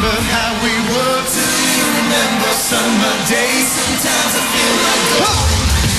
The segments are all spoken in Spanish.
remember how we were till you remember summer days. Sometimes I feel like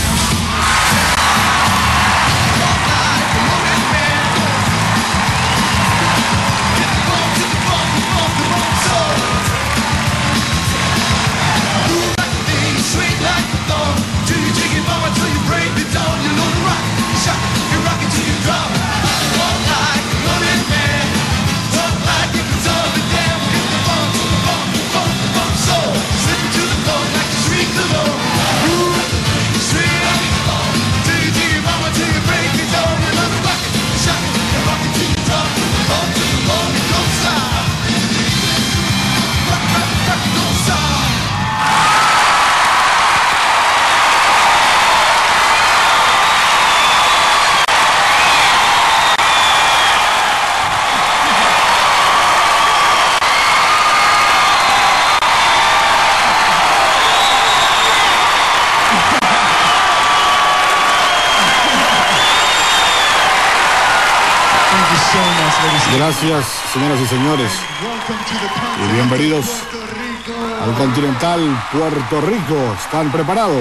Gracias, señoras y señores, y bienvenidos al Continental Puerto Rico. ¿Están preparados?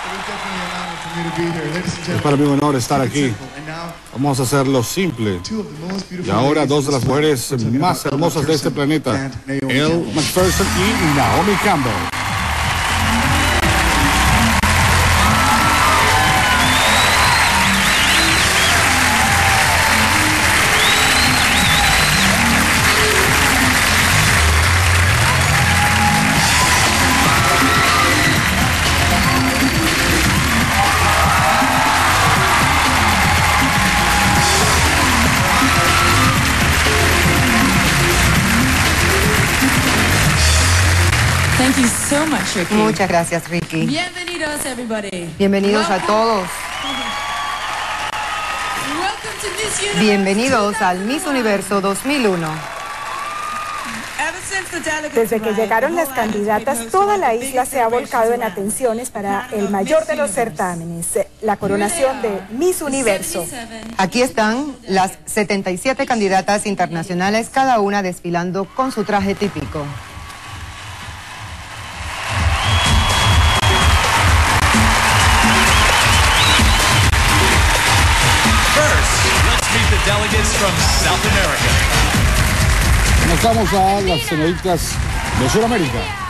Es para mí un honor estar aquí. Vamos a hacerlo simple. Y ahora dos de las mujeres más hermosas de este planeta, Elle Macpherson y Naomi Campbell. Thank you so much, Ricky. Muchas gracias, Ricky. Bienvenidos, everybody. Bienvenidos a todos. Welcome to Miss Universe. Bienvenidos al Miss Universo 2001. Desde que llegaron las candidatas, toda la isla se ha volcado en atenciones para el mayor de los certámenes, la coronación de Miss Universo. Aquí están las 77 candidatas internacionales, cada una desfilando con su traje típico. Delegates from South America. Conozcamos a las señoritas de Sudamérica.